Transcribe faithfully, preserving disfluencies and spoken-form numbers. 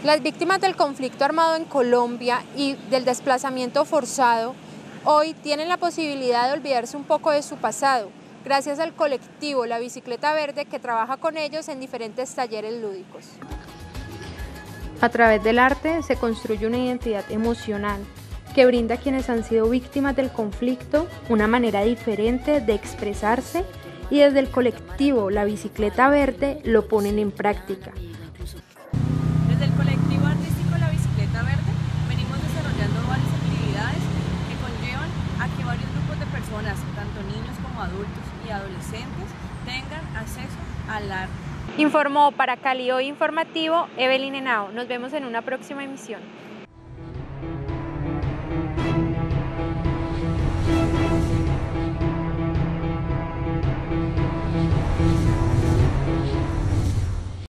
Las víctimas del conflicto armado en Colombia y del desplazamiento forzado hoy tienen la posibilidad de olvidarse un poco de su pasado, gracias al colectivo La Bicicleta Verde, que trabaja con ellos en diferentes talleres lúdicos. A través del arte se construye una identidad emocional que brinda a quienes han sido víctimas del conflicto una manera diferente de expresarse, y desde el colectivo La Bicicleta Verde lo ponen en práctica. Desde el colectivo artístico La Bicicleta Verde venimos desarrollando varias actividades que conllevan a que varios grupos de personas, tanto niños como adultos y adolescentes, tengan acceso al arte. Informó para Cali Hoy Informativo Evelyn Henao. Nos vemos en una próxima emisión.